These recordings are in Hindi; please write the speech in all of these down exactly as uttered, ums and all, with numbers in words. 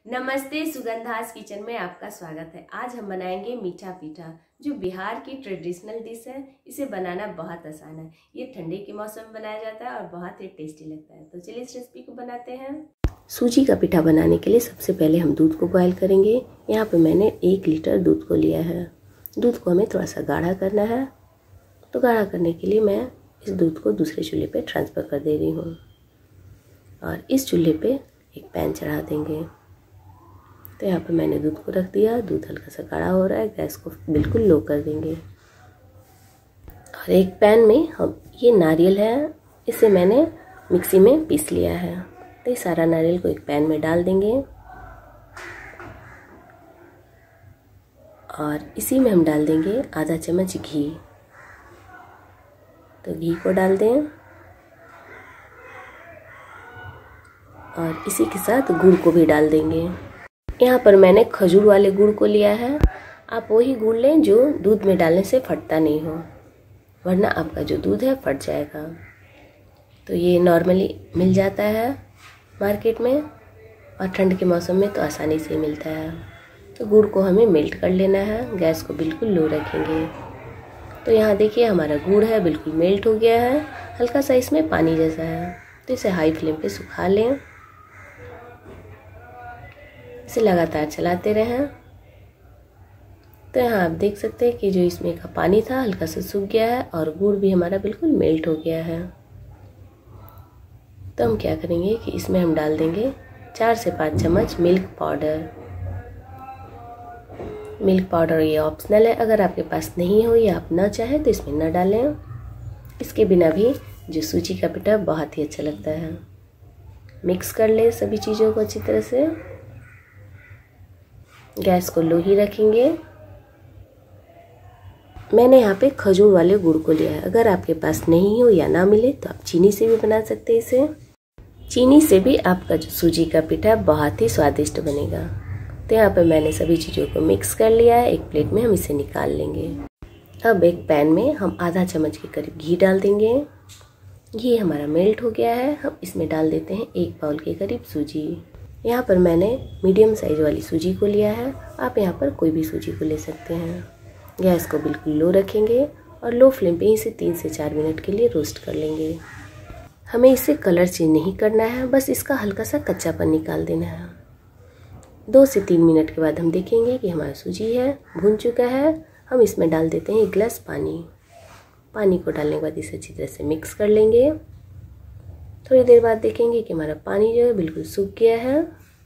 नमस्ते, सुगंधास किचन में आपका स्वागत है। आज हम बनाएंगे मीठा पीठा, जो बिहार की ट्रेडिशनल डिश है। इसे बनाना बहुत आसान है। ये ठंडे के मौसम में बनाया जाता है और बहुत ही टेस्टी लगता है। तो चलिए इस रेसिपी को बनाते हैं। सूजी का पीठा बनाने के लिए सबसे पहले हम दूध को बॉयल करेंगे। यहाँ पे मैंने एक लीटर दूध को लिया है। दूध को हमें थोड़ा सा गाढ़ा करना है, तो गाढ़ा करने के लिए मैं इस दूध को दूसरे चूल्हे पे ट्रांसफ़र कर दे रही हूँ और इस चूल्हे पे एक पैन चढ़ा देंगे। तो यहाँ पे मैंने दूध को रख दिया। दूध हल्का सा गाढ़ा हो रहा है, गैस को बिल्कुल लो कर देंगे। और एक पैन में हम ये नारियल है, इसे मैंने मिक्सी में पीस लिया है। तो ये सारा नारियल को एक पैन में डाल देंगे और इसी में हम डाल देंगे आधा चम्मच घी। तो घी को डाल दें और इसी के साथ गुड़ को भी डाल देंगे। यहाँ पर मैंने खजूर वाले गुड़ को लिया है। आप वही गुड़ लें जो दूध में डालने से फटता नहीं हो, वरना आपका जो दूध है फट जाएगा। तो ये नॉर्मली मिल जाता है मार्केट में और ठंड के मौसम में तो आसानी से मिलता है। तो गुड़ को हमें मेल्ट कर लेना है। गैस को बिल्कुल लो रखेंगे। तो यहाँ देखिए हमारा गुड़ है बिल्कुल मेल्ट हो गया है। हल्का सा इसमें पानी जैसा है, तो इसे हाई फ्लेम पे सुखा लें। इसे लगातार चलाते रहें। तो यहाँ आप देख सकते हैं कि जो इसमें का पानी था हल्का सा सूख गया है और गुड़ भी हमारा बिल्कुल मेल्ट हो गया है। तो हम क्या करेंगे कि इसमें हम डाल देंगे चार से पाँच चम्मच मिल्क पाउडर। मिल्क पाउडर ये ऑप्शनल है, अगर आपके पास नहीं हो या आप ना चाहें तो इसमें ना डालें। इसके बिना भी जो सूजी का पीठा बहुत ही अच्छा लगता है। मिक्स कर लें सभी चीज़ों को अच्छी तरह से। गैस को लो ही रखेंगे। मैंने यहाँ पे खजूर वाले गुड़ को लिया है। अगर आपके पास नहीं हो या ना मिले तो आप चीनी से भी बना सकते हैं इसे। चीनी से भी आपका जो सूजी का पीठा बहुत ही स्वादिष्ट बनेगा। तो यहाँ पे मैंने सभी चीज़ों को मिक्स कर लिया है। एक प्लेट में हम इसे निकाल लेंगे। अब एक पैन में हम आधा चम्मच के करीब घी डाल देंगे। घी हमारा मेल्ट हो गया है। हम इसमें डाल देते हैं एक बाउल के करीब सूजी। यहाँ पर मैंने मीडियम साइज वाली सूजी को लिया है। आप यहाँ पर कोई भी सूजी को ले सकते हैं। गैस को बिल्कुल लो रखेंगे और लो फ्लेम पे इसे तीन से चार मिनट के लिए रोस्ट कर लेंगे। हमें इसे कलर चेंज नहीं करना है, बस इसका हल्का सा कच्चापन निकाल देना है। दो से तीन मिनट के बाद हम देखेंगे कि हमारा सूजी है भुन चुका है। हम इसमें डाल देते हैं एक गिलास पानी। पानी को डालने के बाद इसे अच्छी तरह से मिक्स कर लेंगे। थोड़ी देर बाद देखेंगे कि हमारा पानी जो है बिल्कुल सूख गया है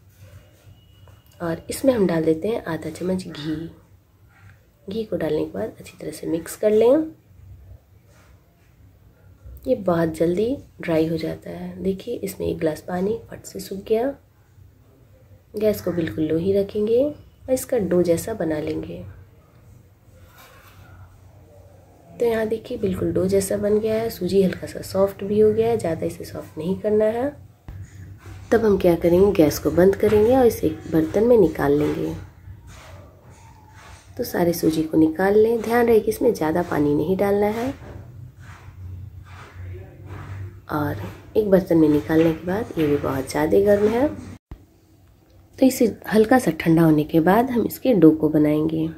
और इसमें हम डाल देते हैं आधा चम्मच घी। घी को डालने के बाद अच्छी तरह से मिक्स कर लें। ये बहुत जल्दी ड्राई हो जाता है। देखिए इसमें एक गिलास पानी फट से सूख गया। गैस को बिल्कुल लो ही रखेंगे और इसका डो जैसा बना लेंगे। तो यहाँ देखिए बिल्कुल डो जैसा बन गया है। सूजी हल्का सा सॉफ्ट भी हो गया है, ज़्यादा इसे सॉफ्ट नहीं करना है। तब हम क्या करेंगे, गैस को बंद करेंगे और इसे एक बर्तन में निकाल लेंगे। तो सारे सूजी को निकाल लें। ध्यान रहे कि इसमें ज़्यादा पानी नहीं डालना है। और एक बर्तन में निकालने के बाद, ये भी बहुत ज़्यादा गर्म है, तो इसे हल्का सा ठंडा होने के बाद हम इसके डो को बनाएंगे।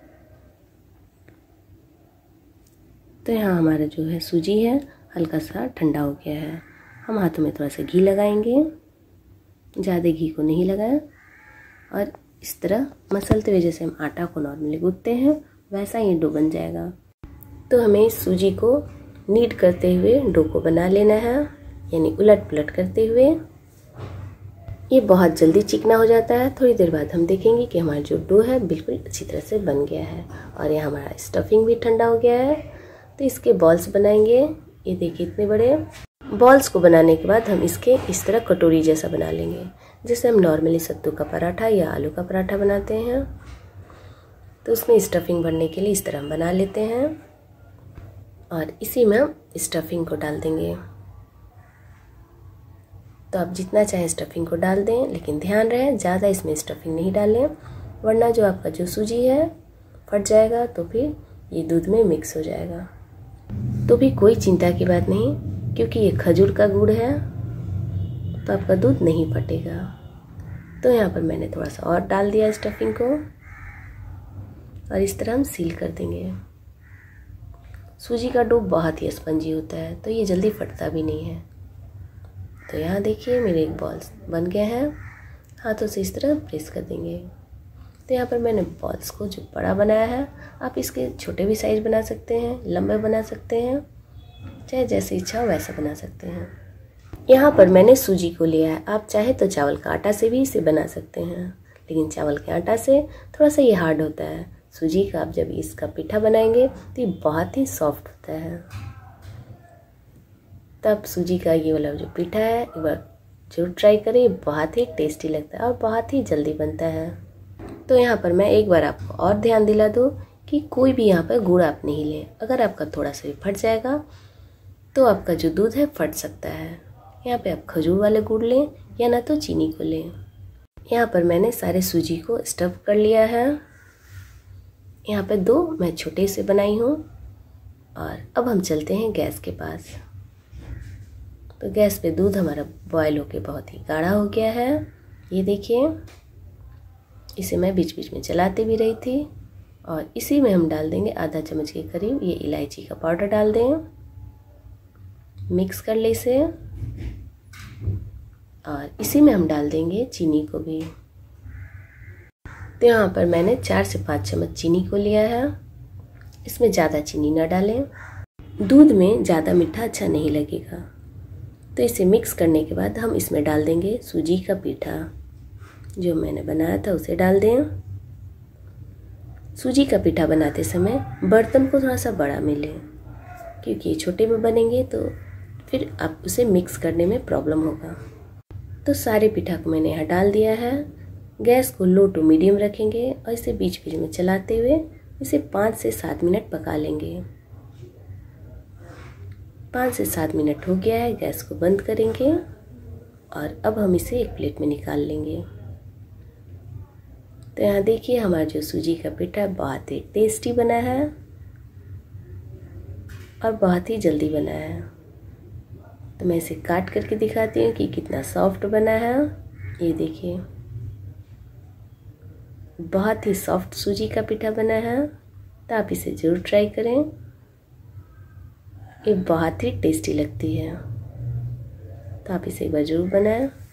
तो यहाँ हमारा जो है सूजी है हल्का सा ठंडा हो गया है। हम हाथों में थोड़ा सा घी लगाएंगे, ज़्यादा घी को नहीं लगाया, और इस तरह मसलते हुए जैसे हम आटा को नॉर्मली गूंथते हैं वैसा ये डो बन जाएगा। तो हमें इस सूजी को नीड करते हुए डो को बना लेना है, यानी उलट पुलट करते हुए। ये बहुत जल्दी चिकना हो जाता है। थोड़ी देर बाद हम देखेंगे कि हमारा जो डो है बिल्कुल अच्छी तरह से बन गया है और यहाँ हमारा स्टफिंग भी ठंडा हो गया है। तो इसके बॉल्स बनाएंगे। ये देखिए इतने बड़े बॉल्स को बनाने के बाद हम इसके इस तरह कटोरी जैसा बना लेंगे, जैसे हम नॉर्मली सत्तू का पराठा या आलू का पराठा बनाते हैं। तो उसमें स्टफिंग भरने के लिए इस तरह हम बना लेते हैं और इसी में हम स्टफिंग को डाल देंगे। तो आप जितना चाहे स्टफिंग को डाल दें, लेकिन ध्यान रहे ज़्यादा इसमें स्टफिंग नहीं डालें, वरना जो आपका जो सूजी है फट जाएगा तो फिर ये दूध में मिक्स हो जाएगा। तो भी कोई चिंता की बात नहीं, क्योंकि ये खजूर का गुड़ है तो आपका दूध नहीं फटेगा। तो यहाँ पर मैंने थोड़ा सा और डाल दिया स्टफिंग को और इस तरह हम सील कर देंगे। सूजी का डो बहुत ही स्पंजी होता है तो ये जल्दी फटता भी नहीं है। तो यहाँ देखिए मेरे एक बॉल्स बन गए हैं, हाथों से इस तरह प्रेस कर देंगे। तो यहाँ पर मैंने बॉल्स को जो बड़ा बनाया है, आप इसके छोटे भी साइज बना सकते हैं, लंबे बना सकते हैं, चाहे जैसे इच्छा हो वैसा बना सकते हैं। यहाँ पर मैंने सूजी को लिया है, आप चाहे तो चावल का आटा से भी इसे बना सकते हैं, लेकिन चावल के आटा से थोड़ा सा ये हार्ड होता है। सूजी का आप जब इसका पिठा बनाएंगे तो ये बहुत ही सॉफ्ट होता है। तब सूजी का ये वाला जो पिठा है एक बार जरूर ट्राई करें, बहुत ही टेस्टी लगता है और बहुत ही जल्दी बनता है। तो यहाँ पर मैं एक बार आपको और ध्यान दिला दूँ कि कोई भी यहाँ पर गुड़ आप नहीं लें, अगर आपका थोड़ा सा भी फट जाएगा तो आपका जो दूध है फट सकता है। यहाँ पे आप खजूर वाले गुड़ लें या ना तो चीनी को लें। यहाँ पर मैंने सारे सूजी को स्टफ कर लिया है। यहाँ पे दो मैं छोटे से बनाई हूँ और अब हम चलते हैं गैस के पास। तो गैस पे दूध हमारा बॉयल होके बहुत ही गाढ़ा हो गया है। ये देखिए, इसे मैं बीच बीच में चलाते भी रही थी और इसी में हम डाल देंगे आधा चम्मच के करीब ये इलायची का पाउडर डाल दें, मिक्स कर ले इसे और इसी में हम डाल देंगे चीनी को भी। तो यहाँ पर मैंने चार से पाँच चम्मच चीनी को लिया है। इसमें ज़्यादा चीनी ना डालें, दूध में ज़्यादा मीठा अच्छा नहीं लगेगा। तो इसे मिक्स करने के बाद हम इसमें डाल देंगे सूजी का पिठा जो मैंने बनाया था, उसे डाल दें। सूजी का पिठा बनाते समय बर्तन को थोड़ा सा बड़ा मिले, क्योंकि छोटे में बनेंगे तो फिर आप उसे मिक्स करने में प्रॉब्लम होगा। तो सारे पिठा को मैंने यहाँ डाल दिया है। गैस को लो टू मीडियम रखेंगे और इसे बीच बीच में चलाते हुए इसे पाँच से सात मिनट पका लेंगे। पाँच से सात मिनट हो गया है, गैस को बंद करेंगे और अब हम इसे एक प्लेट में निकाल लेंगे। तो यहाँ देखिए हमारा जो सूजी का पिठा बहुत ही टेस्टी बना है और बहुत ही जल्दी बना है। तो मैं इसे काट करके दिखाती हूँ कि कितना सॉफ्ट बना है। ये देखिए, बहुत ही सॉफ्ट सूजी का पिठा बना है। तो आप इसे ज़रूर ट्राई करें, ये बहुत ही टेस्टी लगती है। तो आप इसे एक बार ज़रूर बनाएं।